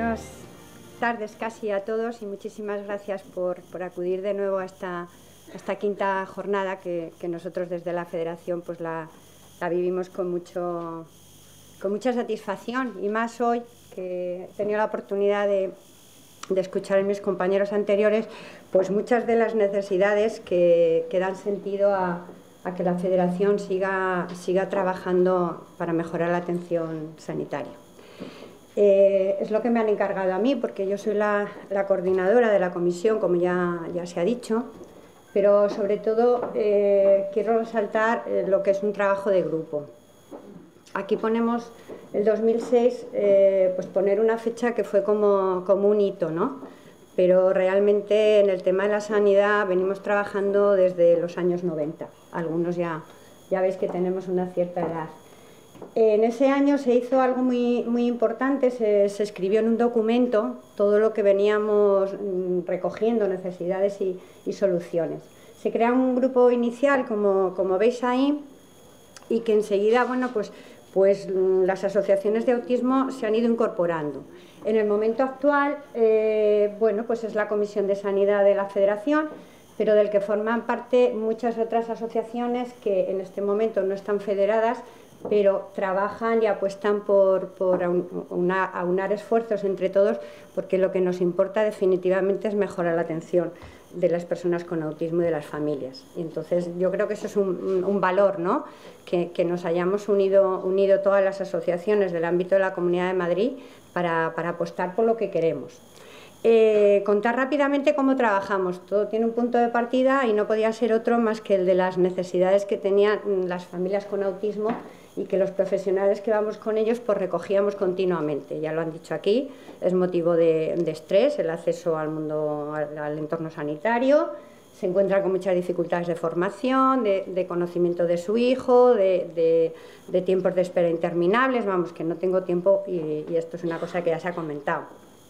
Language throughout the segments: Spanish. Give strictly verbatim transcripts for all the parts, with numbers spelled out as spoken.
buenas tardes casi a todos y muchísimas gracias por, por acudir de nuevo a esta, a esta quinta jornada que, que nosotros desde la Federación pues la, la vivimos con, mucho, con mucha satisfacción, y más hoy que he tenido la oportunidad de, de escuchar a mis compañeros anteriores pues muchas de las necesidades que, que dan sentido a, a que la Federación siga, siga trabajando para mejorar la atención sanitaria. Eh, es lo que me han encargado a mí, porque yo soy la, la coordinadora de la comisión, como ya, ya se ha dicho, pero sobre todo eh, quiero resaltar eh, lo que es un trabajo de grupo. Aquí ponemos el dos mil seis, eh, pues poner una fecha que fue como, como un hito, ¿no? Pero realmente en el tema de la sanidad venimos trabajando desde los años noventa. Algunos ya, ya veis que tenemos una cierta edad. En ese año se hizo algo muy, muy importante, se, se escribió en un documento todo lo que veníamos recogiendo, necesidades y, y soluciones. Se crea un grupo inicial, como, como veis ahí, y que enseguida, bueno, pues, pues las asociaciones de autismo se han ido incorporando. En el momento actual, eh, bueno, pues es la Comisión de Sanidad de la Federación, pero del que forman parte muchas otras asociaciones que en este momento no están federadas, pero trabajan y apuestan por, por aunar, aunar esfuerzos entre todos, porque lo que nos importa definitivamente es mejorar la atención de las personas con autismo y de las familias. Y entonces yo creo que eso es un, un valor, ¿no? Que, que nos hayamos unido, unido todas las asociaciones del ámbito de la Comunidad de Madrid para, para apostar por lo que queremos. Eh, contar rápidamente cómo trabajamos. Todo tiene un punto de partida y no podía ser otro más que el de las necesidades que tenían las familias con autismo y que los profesionales que vamos con ellos pues recogíamos continuamente. Ya lo han dicho aquí, es motivo de, de estrés el acceso al mundo, al, al entorno sanitario. Se encuentra con muchas dificultades de formación, de, de conocimiento de su hijo, de, de, de tiempos de espera interminables. Vamos, que no tengo tiempo y, y esto es una cosa que ya se ha comentado.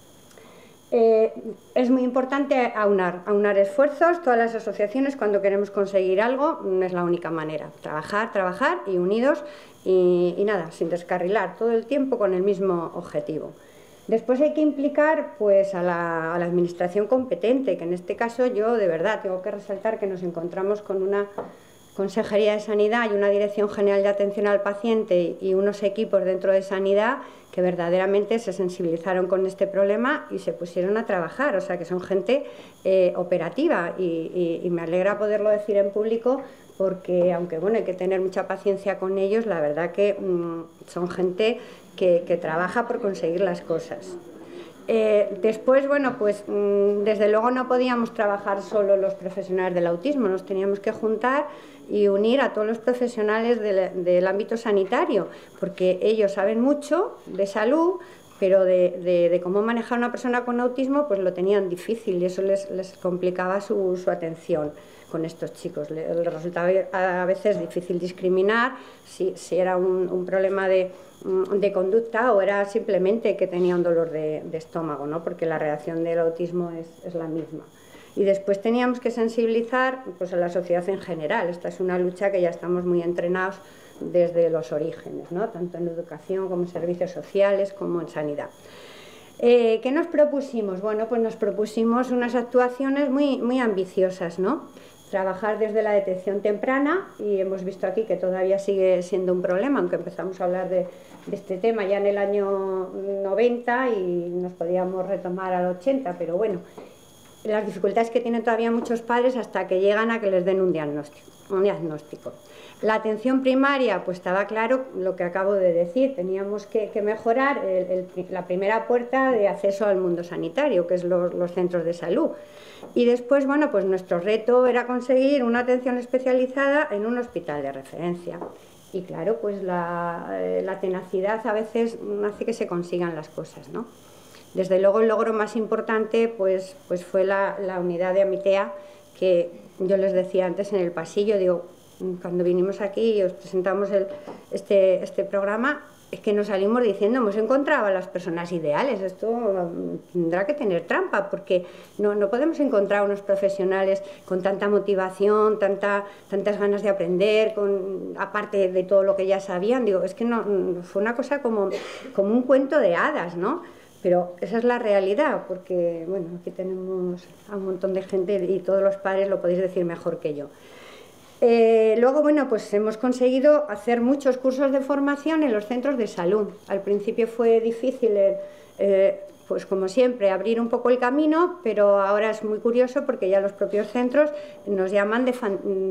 Eh, es muy importante aunar, aunar esfuerzos. Todas las asociaciones, cuando queremos conseguir algo, no es la única manera. Trabajar, trabajar y unidos y, y nada, sin descarrilar, todo el tiempo con el mismo objetivo. Después hay que implicar pues, a, la, a la administración competente, que en este caso yo de verdad tengo que resaltar que nos encontramos con una Consejería de Sanidad y una Dirección General de Atención al Paciente y unos equipos dentro de Sanidad que verdaderamente se sensibilizaron con este problema y se pusieron a trabajar, o sea que son gente eh, operativa y, y, y me alegra poderlo decir en público porque aunque bueno hay que tener mucha paciencia con ellos, la verdad que mmm, son gente que, que trabaja por conseguir las cosas. Eh, después, bueno, pues mmm, desde luego no podíamos trabajar solo los profesionales del autismo, nos teníamos que juntar y unir a todos los profesionales del, del ámbito sanitario, porque ellos saben mucho de salud, pero de, de, de cómo manejar a una persona con autismo pues lo tenían difícil y eso les, les complicaba su, su atención con estos chicos. Les resultaba a veces difícil discriminar si, si era un, un problema de, de conducta o era simplemente que tenía un dolor de, de estómago, ¿no? Porque la reacción del autismo es, es la misma. Y después teníamos que sensibilizar pues, a la sociedad en general. Esta es una lucha que ya estamos muy entrenados desde los orígenes, ¿no? Tanto en educación como en servicios sociales como en sanidad. Eh, ¿Qué nos propusimos? Bueno, pues nos propusimos unas actuaciones muy, muy ambiciosas, ¿no? Trabajar desde la detección temprana y hemos visto aquí que todavía sigue siendo un problema, aunque empezamos a hablar de, de este tema ya en el año noventa y nos podíamos retomar al ochenta, pero bueno, las dificultades que tienen todavía muchos padres hasta que llegan a que les den un diagnóstico. Un diagnóstico. La atención primaria, pues estaba claro lo que acabo de decir, teníamos que, que mejorar el, el, la primera puerta de acceso al mundo sanitario, que es los, los centros de salud. Y después, bueno, pues nuestro reto era conseguir una atención especializada en un hospital de referencia. Y claro, pues la, la tenacidad a veces hace que se consigan las cosas, ¿no? Desde luego el logro más importante pues, pues fue la, la unidad de Amitea, que yo les decía antes en el pasillo, digo, cuando vinimos aquí y os presentamos el, este, este programa, es que nos salimos diciendo, hemos encontrado a las personas ideales, esto tendrá que tener trampa, porque no, no podemos encontrar unos profesionales con tanta motivación, tanta, tantas ganas de aprender, con, aparte de todo lo que ya sabían, digo, es que no, fue una cosa como, como un cuento de hadas, ¿no? Pero esa es la realidad, porque bueno, aquí tenemos a un montón de gente y todos los padres lo podéis decir mejor que yo. Eh, luego, bueno, pues hemos conseguido hacer muchos cursos de formación en los centros de salud. Al principio fue difícil, eh, pues como siempre, abrir un poco el camino, pero ahora es muy curioso porque ya los propios centros nos llaman de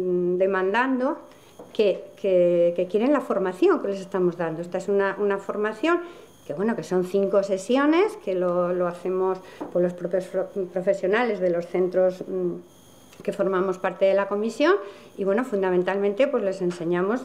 demandando que, que, que quieren la formación que les estamos dando. Esta es una, una formación que, bueno, que son cinco sesiones, que lo, lo hacemos por los propios profesionales de los centros que formamos parte de la comisión y, bueno, fundamentalmente pues les enseñamos,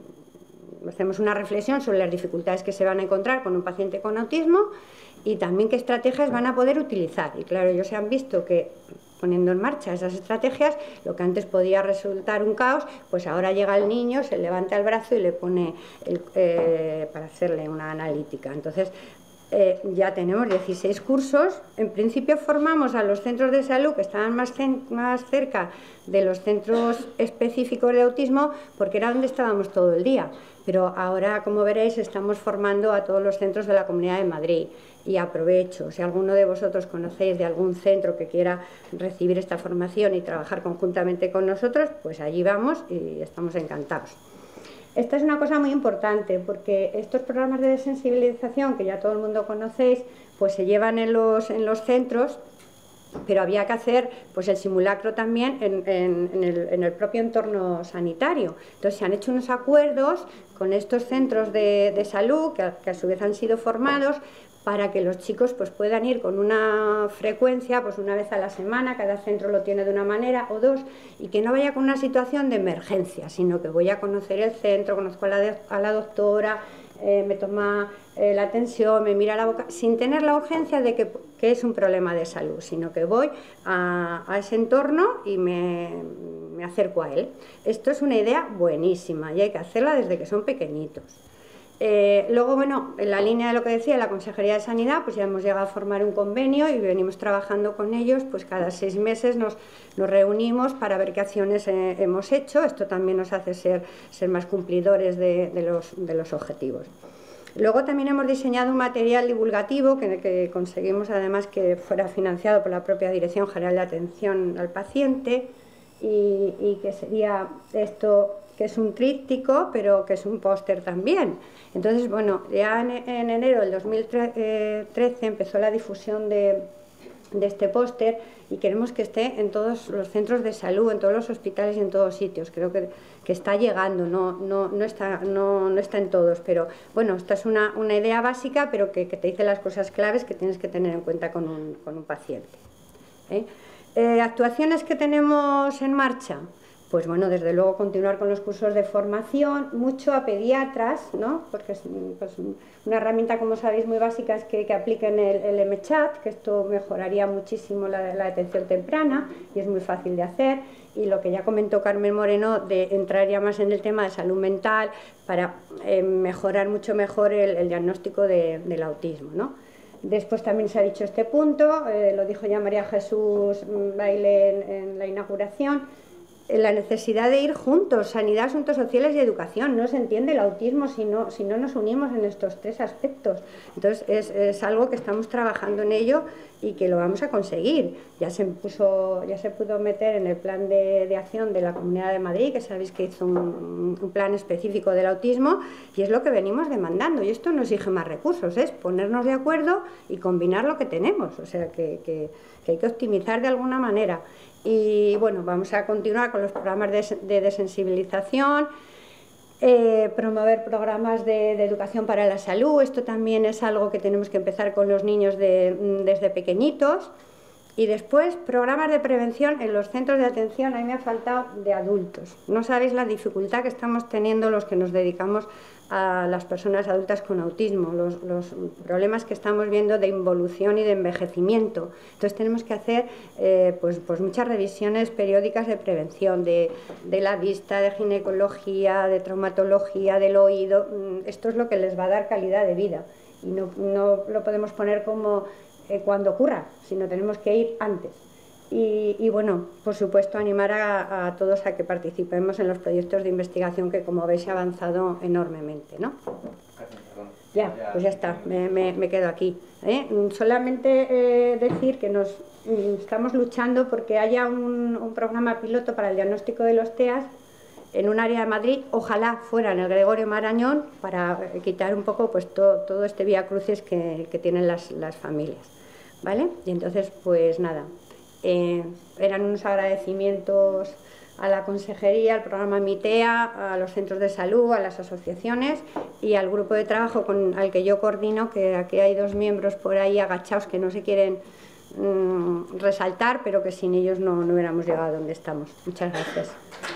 mmm, hacemos una reflexión sobre las dificultades que se van a encontrar con un paciente con autismo y también qué estrategias van a poder utilizar. Y claro, ellos se han visto que poniendo en marcha esas estrategias, lo que antes podía resultar un caos, pues ahora llega el niño, se levanta el brazo y le pone el, eh, para hacerle una analítica. Entonces, Eh, ya tenemos dieciséis cursos. En principio formamos a los centros de salud que estaban más, más cerca de los centros específicos de autismo porque era donde estábamos todo el día, pero ahora, como veréis, estamos formando a todos los centros de la Comunidad de Madrid. Y aprovecho, si alguno de vosotros conocéis de algún centro que quiera recibir esta formación y trabajar conjuntamente con nosotros, pues allí vamos y estamos encantados. Esta es una cosa muy importante porque estos programas de sensibilización que ya todo el mundo conocéis, pues se llevan en los, en los centros, pero había que hacer pues el simulacro también en, en, en, el, en el propio entorno sanitario. Entonces se han hecho unos acuerdos con estos centros de, de salud que, que a su vez han sido formados para que los chicos pues puedan ir con una frecuencia, pues una vez a la semana, cada centro lo tiene de una manera o dos, y que no vaya con una situación de emergencia, sino que voy a conocer el centro, conozco a la, de, a la doctora, eh, me toma eh, la tensión, me mira la boca, sin tener la urgencia de que, que es un problema de salud, sino que voy a, a ese entorno y me, me acerco a él. Esto es una idea buenísima y hay que hacerla desde que son pequeñitos. Eh, luego, bueno, en la línea de lo que decía la Consejería de Sanidad, pues ya hemos llegado a formar un convenio y venimos trabajando con ellos, pues cada seis meses nos, nos reunimos para ver qué acciones eh, hemos hecho. Esto también nos hace ser, ser más cumplidores de, de, los, de los objetivos. Luego también hemos diseñado un material divulgativo que, que conseguimos además que fuera financiado por la propia Dirección General de Atención al Paciente y, y que sería esto, que es un tríptico, pero que es un póster también. Entonces, bueno, ya en, en enero del dos mil trece empezó la difusión de, de este póster y queremos que esté en todos los centros de salud, en todos los hospitales y en todos sitios. Creo que, que está llegando, no, no, no, está, no, no está en todos, pero bueno, esta es una, una idea básica, pero que, que te dice las cosas claves que tienes que tener en cuenta con un, con un paciente. ¿Eh? Eh, actuaciones que tenemos en marcha. Pues bueno, desde luego continuar con los cursos de formación, mucho a pediatras, ¿no? Porque es pues, una herramienta, como sabéis, muy básica es que, que apliquen el, el M chat, que esto mejoraría muchísimo la, la detención temprana y es muy fácil de hacer. Y lo que ya comentó Carmen Moreno, de entrar ya más en el tema de salud mental para eh, mejorar mucho mejor el, el diagnóstico de, del autismo, ¿no? Después también se ha dicho este punto, eh, lo dijo ya María Jesús Baile en, en la inauguración, la necesidad de ir juntos, sanidad, asuntos sociales y educación. No se entiende el autismo si no, si no nos unimos en estos tres aspectos. Entonces es, es algo que estamos trabajando en ello y que lo vamos a conseguir. Ya se puso, ya se pudo meter en el plan de, de acción de la Comunidad de Madrid, que sabéis que hizo un, un plan específico del autismo, y es lo que venimos demandando. Y esto no exige más recursos, es ponernos de acuerdo y combinar lo que tenemos. O sea que, que, que hay que optimizar de alguna manera. Y bueno, vamos a continuar con los programas de, de desensibilización, eh, promover programas de, de educación para la salud. Esto también es algo que tenemos que empezar con los niños de, desde pequeñitos. Y después, programas de prevención en los centros de atención. A mí me ha faltado de adultos. No sabéis la dificultad que estamos teniendo los que nos dedicamos a las personas adultas con autismo, los, los problemas que estamos viendo de involución y de envejecimiento. Entonces tenemos que hacer eh, pues, pues muchas revisiones periódicas de prevención, de, de la vista, de ginecología, de traumatología, del oído. Esto es lo que les va a dar calidad de vida y no, no lo podemos poner como eh, cuando ocurra, sino tenemos que ir antes. Y, y bueno, por supuesto, animar a, a todos a que participemos en los proyectos de investigación que, como veis, ha avanzado enormemente, ¿no? Ya, pues ya está, me, me, me quedo aquí. ¿eh? Solamente eh, decir que nos estamos luchando porque haya un, un programa piloto para el diagnóstico de los T E A S en un área de Madrid, ojalá fuera en el Gregorio Marañón, para quitar un poco pues todo, todo este vía-crucis que, que tienen las, las familias, ¿vale? Y entonces, pues nada, eh, eran unos agradecimientos a la consejería, al programa MITEA, a los centros de salud, a las asociaciones y al grupo de trabajo con, al que yo coordino, que aquí hay dos miembros por ahí agachados que no se quieren mmm, resaltar, pero que sin ellos no, no hubiéramos llegado a donde estamos. Muchas gracias.